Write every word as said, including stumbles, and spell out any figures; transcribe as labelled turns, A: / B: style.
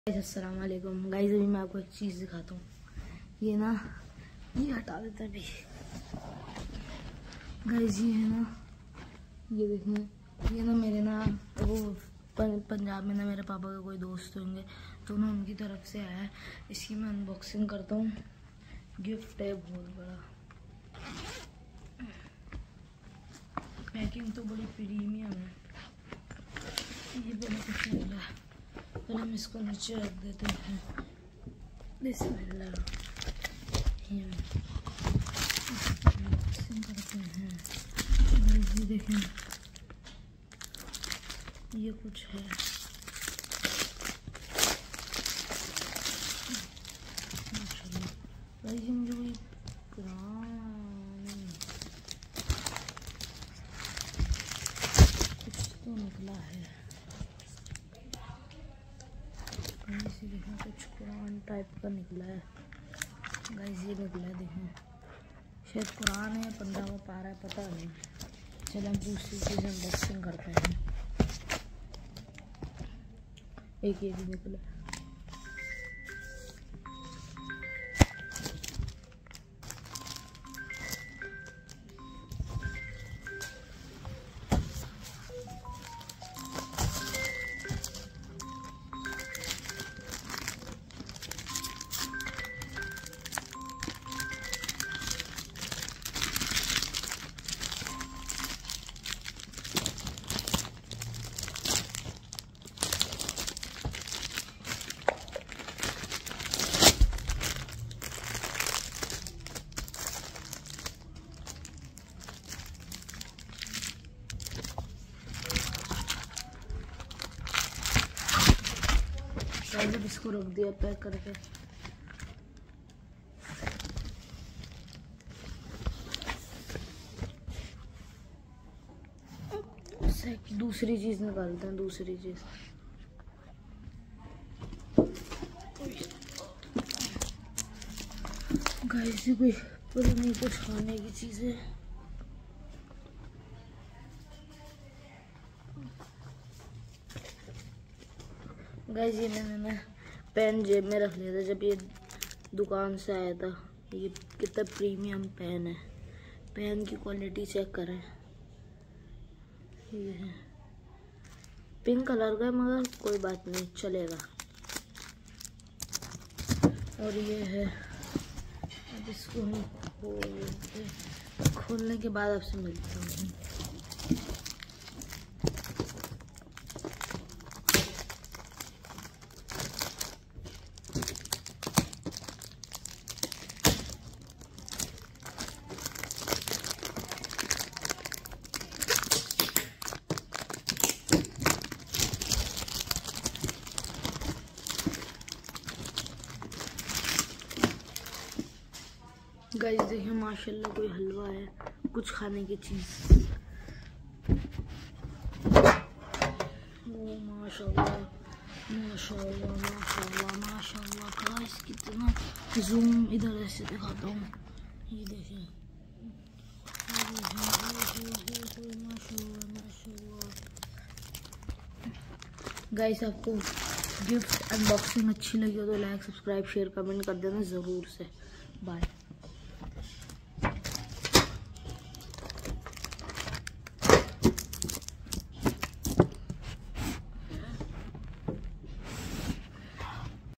A: अस्सलाम वालेकुम गाइस, अभी मैं आपको एक चीज़ दिखाता हूँ। ये ना ये हटा देता है अभी गाइस। ये है ना, ये देखें, ये ना मेरे ना वो पंजाब में ना मेरे पापा के कोई दोस्त होंगे तो ना उनकी तरफ से आया है। इसकी मैं अनबॉक्सिंग करता हूँ। गिफ्ट है बहुत बड़ा, पैकिंग तो बड़ी प्रीमियम है। ये बड़ा कुछ मिला है, तो हम इसको नीचे रख देते हैं। बिस्मिल्लाह, ये अनबॉक्सिंग करते हैं। ये देखें, ये कुछ है। माशाल्लाह, ये मुझे कोई पुरानी कुछ तो निकला है। इसी देखें, कुछ कुरान टाइप का निकला है गाइस। ये निकला है, देखें, शायद कुरान है, पंद्रहवां पारा है, पता नहीं। चलो हम दूसरी चीज़ अनबॉक्सिंग करते हैं। एक ये भी निकला है। जब इसको रख दिया पैक करके, दूसरी चीज निकालते हैं। दूसरी चीज गाइस, ये कोई पुरानी कुछ खाने की चीज है। गाइस, ये मैंने ना पेन जेब में रख लिया था जब ये दुकान से आया था। ये कितना प्रीमियम पेन है। पेन की क्वालिटी चेक करें। ये है पिंक कलर का, मगर कोई बात नहीं, चलेगा। और ये है, अब इसको हम खोलते, खोलने के बाद आपसे मिलता हूँ। गाइस देखिए, माशाल्लाह कोई हलवा है, कुछ खाने की चीज। ओ माशाल्लाह माशाल्लाह माशाल्लाह माशाल्लाह गाइस, कितना जूम इधर ऐसे दिखाता हूँ। ये देखिए, माशाल्लाह माशाल्लाह। गाइस, आपको गिफ्ट अनबॉक्सिंग अच्छी लगी हो तो लाइक, सब्सक्राइब, शेयर, कमेंट कर देना ज़रूर से। बाय।